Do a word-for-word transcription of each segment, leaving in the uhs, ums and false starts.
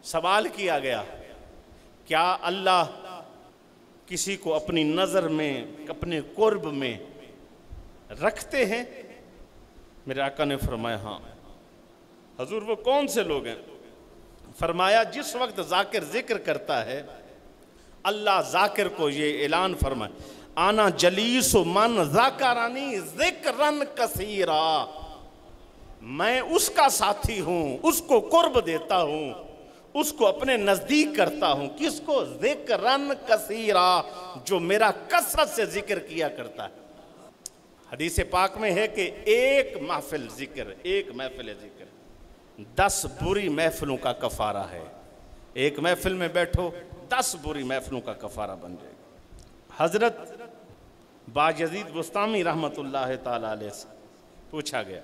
سوال کیا گیا کیا اللہ کسی کو اپنی نظر میں اپنے قرب میں رکھتے ہیں؟ میرے آقا نے فرمایا ہاں۔ حضور وہ کون سے لوگ ہیں؟ فرمایا جس وقت ذاکر ذکر کرتا ہے اللہ ذاکر کو یہ اعلان فرمائے آنا جلیس من ذاکرانی ذکرن کثیرا، میں اس کا ساتھی ہوں، اس کو قرب دیتا ہوں، اس کو اپنے نزدیک کرتا ہوں۔ کس کو؟ ذکرن کثیرا، جو میرا کثرت سے ذکر کیا کرتا ہے۔ حدیث پاک میں ہے کہ ایک محفل ذکر ایک محفل ذکر دس بری محفلوں کا کفارہ ہے۔ ایک محفل میں بیٹھو دس بری محفلوں کا کفارہ بن جائے گا۔ حضرت باجزید بستامی رحمت اللہ تعالی علیہ سے پوچھا گیا،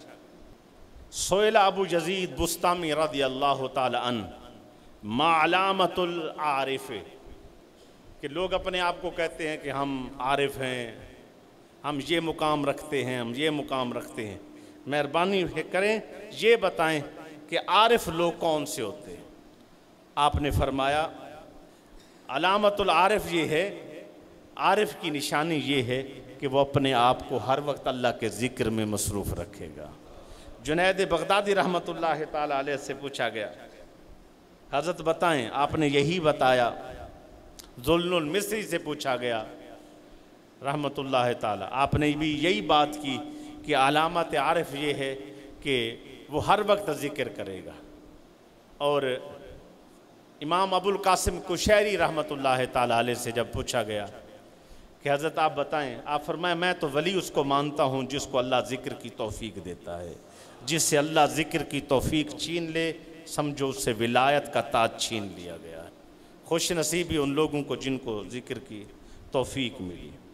سئل ابو یزید بستامی رضی اللہ تعالی عنہ ما علامت العارف، کہ لوگ اپنے آپ کو کہتے ہیں کہ ہم عارف ہیں، ہم یہ مقام رکھتے ہیں، ہم یہ مقام رکھتے ہیں، مہربانی کریں یہ بتائیں کہ عارف لوگ کون سے ہوتے ہیں؟ آپ نے فرمایا علامت العارف یہ ہے، عارف کی نشانی یہ ہے کہ وہ اپنے آپ کو ہر وقت اللہ کے ذکر میں مصروف رکھے گا۔ جنید بغدادی رحمت اللہ تعالی علیہ سے پوچھا گیا، حضرت بتائیں، آپ نے یہی بتایا۔ ذل المصری سے پوچھا گیا رحمت اللہ تعالی، آپ نے بھی یہی بات کی کہ علامت عارف یہ ہے کہ وہ ہر وقت ذکر کرے گا۔ اور امام ابو القاسم کشیری رحمت اللہ تعالی علیہ سے جب پوچھا گیا کہ حضرت آپ بتائیں، آپ فرمائیں میں تو ولی اس کو مانتا ہوں جس کو اللہ ذکر کی توفیق دیتا ہے۔ جس سے اللہ ذکر کی توفیق چھین لے سمجھو اس سے ولایت کا تاج چھین لیا گیا ہے۔ خوش نصیبی ان لوگوں کو جن کو ذکر کی توفیق ملی۔